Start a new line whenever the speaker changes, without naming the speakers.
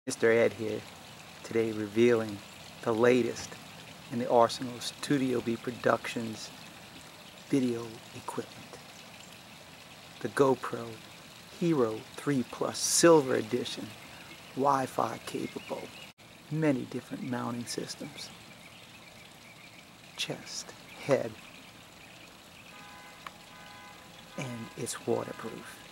Mr. Ed here, today revealing the latest in the arsenal of Studio B Productions video equipment. The GoPro Hero 3 Plus Silver Edition, Wi-Fi capable, many different mounting systems, chest, head, and it's waterproof.